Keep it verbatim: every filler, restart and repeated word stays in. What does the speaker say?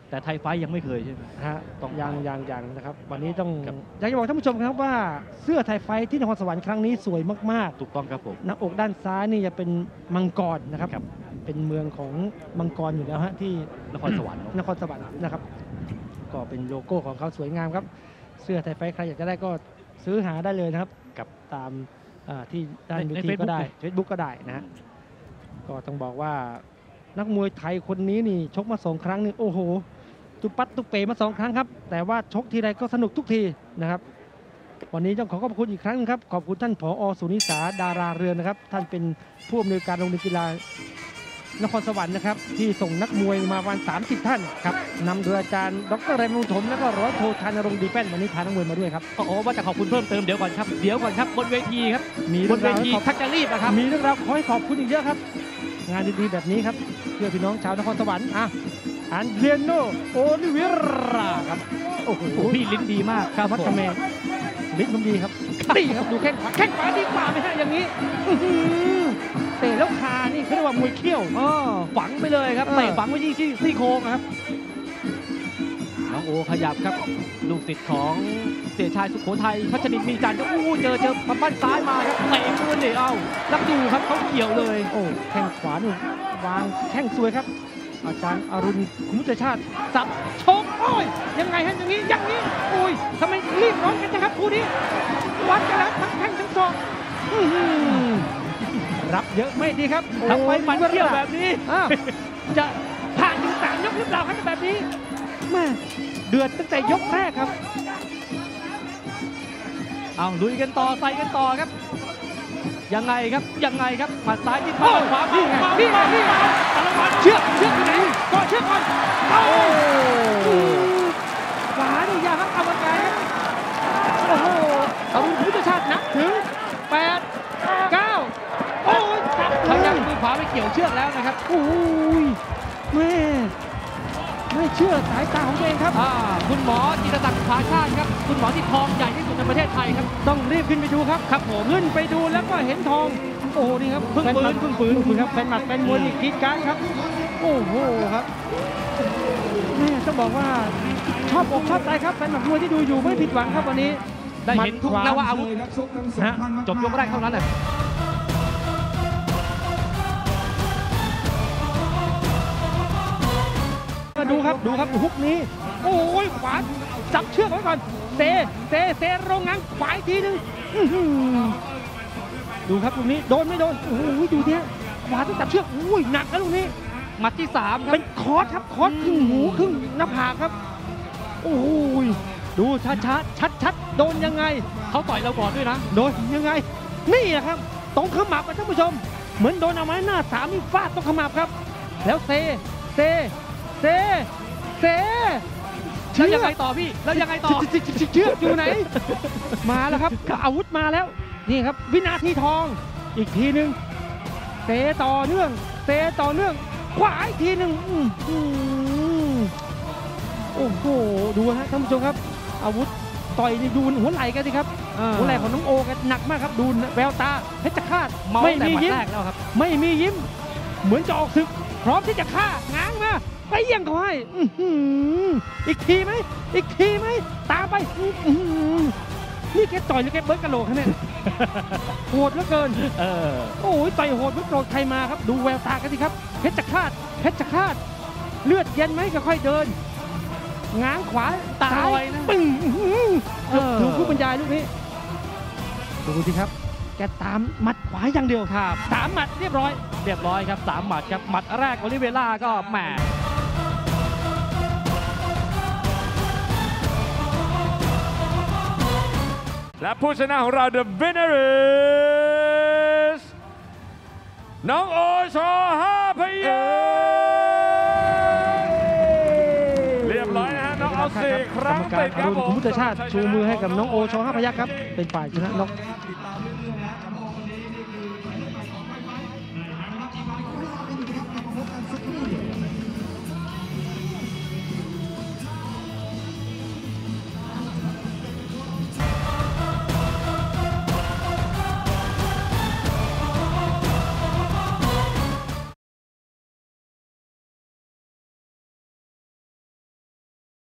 แต่ไทยไฟยังไม่เคยใช่ไหมฮะต้องยังยังยังนะครับวันนี้ต้องอยากจะบอกท่านผู้ชมครับว่าเสื้อไทยไฟที่นครสวรรค์ครั้งนี้สวยมากๆถูกต้องครับผมหน้าอกด้านซ้ายนี่จะเป็นมังกรนะครับเป็นเมืองของมังกรอยู่แล้วฮะที่นครสวรรค์นครสวรรค์นะครับก็เป็นโลโก้ของเขาสวยงามครับเสื้อไทยไฟใครอยากจะได้ก็ซื้อหาได้เลยนะครับกับตามที่ด้านวิธีก็ได้เฟซบุ๊กก็ได้นะฮะก็ต้องบอกว่านักมวยไทยคนนี้นี่ชกมาสองครั้งนี่โอ้โหตุปัดตุเป๋มาสองครั้งครับแต่ว่าชกทีไรก็สนุกทุกทีนะครับวันนี้ต้องขอขอบคุณอีกครั้งครับขอบคุณท่านผอ.สุนิสาดาราเรือนนะครับท่านเป็นผู้อำนวยการโรงเรียนกีฬานครสวรรค์นะครับที่ส่งนักมวยมาประมาณสามสิบท่านครับนำโดยอาจารย์ดรเรมุงถมและก็ร้อยโทธานรงค์ดีแป้นวันนี้พานักมวยมาด้วยครับโอ้ว่าจะขอบคุณเพิ่มเติมเดี๋ยวก่อนครับเดี๋ยวก่อนครับบนเวทีครับมีบนเวทีทักจะรีบนะครับมีเรื่องราวขอให้ขอบคุณอีกเยอะครับงานดีๆแบบนี้ครับเพื่อพี่น้องชาวนครสวรรค์อ่ะอันเดรียโนโอลิเวราครับโอ้โหพี่ลิ้นดีมากครับวัฒเมย์ลิ้นผมดีครับดีครับดูแข้งขวาแข้งขวาดีกว่าไหมฮะอย่างนี้เตะแล้วคานี่เขาเรียกว่ามวยเขี้ยวอ๋อฝังไปเลยครับเตะฝังไว้ที่ซี่โครงครับน้องโอขยับครับลูกศิษย์ของเสียชายสุโขทัยพัชรินทร์มีจันทร์ก็อู้เจอเจอปั๊มปั้นซ้ายมาครับเตะมือนี่เอ้ารับดูครับเขาเกี่ยวเลยโอ้แข้งขวานี่วางแข้งสวยครับอาจารย์อรุณคุ้มใจชาติสับชกโอ้ยยังไงฮะอย่างนี้อย่างนี้โอ้ยทำไมรีบร้อนกันนะครับคู่นี้วัดกันแล้วทั้งแข้งทั้งศอกรับเยอะไม่ดีครับทำไมมันเที่ยวแบบนี้จะผ่านถึงสามยกหรือเปล่าครับแบบนี้แม่เดือดตั้งแต่ยกแรกครับเอาลุยกันต่อใส่กันต่อครับยังไงครับยังไงครับหมัดซ้ายที่ขวาขวานี่ไงนี่ไงนี่ไงเชือกเชือกอยู่ไหนก่อนเชือกก่อนโอ้ขวานี่ยาครับกรรมการโอ้โหอรุณพุทธชาตินับถึงแปดเก้าโอ้ยพยายามมือขวาไปเกี่ยวเชือกแล้วนะครับโอ้ยแม่ไม่เชื่อสายตาของตัวเองครับคุณหมอจิตศักดิ์ภาชาติครับคุณหมอที่ทองใหญ่ที่สุดในประเทศไทยครับต้องรีบขึ้นไปดูครับครับผมขึ้นไปดูแล้วก็เห็นทองโอ้นี่ครับเพิ่งปืนเพิ่งปืนคุณครับเป็นหมัดเป็นมวยอีกทีการครับโอ้โหครับแม่ต้องบอกว่าชอบอกชอบใจครับเป็นหมัดมวยที่ดูอยู่ไม่ผิดหวังครับวันนี้ได้เห็นทุกนวอาวุธจบยกแรกเท่านั้นแหละมาดูครับดูครับฮุกนี้โอ้ยขวาจับเชือกไว้ก่อนเซเซเซโรงงานขวาอีกทีนึงดูครับลูกนี้โดนไม่โดนโอ้โหดูเนี่ยขวาต้องจับเชือกอุ้ยหนักนะลูกนี้หมัดที่สามครับเป็นคอร์สครับคอร์สครึ่งหูครึ่งหน้าผากครับโอ้ยดูช้าช้าชัดชัดโดนยังไงเขาต่อยเราก่อนด้วยนะโดนยังไงนี่แหละครับตรงขมับท่านผู้ชมเหมือนโดนเอาไม้หน้าสามนี่ฟาดตรงขมับครับแล้วเซเซเซเซแล้วยังไงต่อพี่แล้วยังไงต่อเชือกอยู่ไหนมาแล้วครับอาวุธมาแล้วนี่ครับวินาทีทองอีกทีหนึ่งเซต่อเนื่องเซต่อเนื่องขวาอีกทีหนึ่งโอ้โหดูฮะท่านผู้ชมครับอาวุธต่อยดูหัวไหล่กันสิครับหัวไหล่ของน้องโอกันหนักมากครับดูแววตาเพชรฆาตไม่มียิ้มไม่มียิ้มเหมือนจะออกศึกพร้อมที่จะฆ่าง้างมาไปยังเขาให้อีกทีไหมอีกทีไหมตามไปนี่แกต่อยหรือแกเบิร์ดกะโหลกครับเนี่ยโหดเหลือเกินโอ้ยต่อยโหดไม่โกรธใครมาครับดูแววตากันสิครับเพชรฆาตเพชรฆาตเลือดเย็นไหมก็ค่อยเดินง้างขวาตาไวนะปึ้งดูผู้บรรยายลูกนี้ดูสิครับแกตามหมัดขวาอย่างเดียวครับสามหมัดเรียบร้อยเรียบร้อยครับสามหมัดครับหมัดแรกโอลิเวล่าก็แหมและผู้ชนะของเรา The winner is น้องโอชอห้าพยัคฆ์เรียบร้อยนะฮะน้องเอาสี่ครั้งติดครับผมคุณพุทธชาติชูมือให้กับน้องโอชอห้าพยัคฆ์ครับเป็นฝ่ายชนะน็อก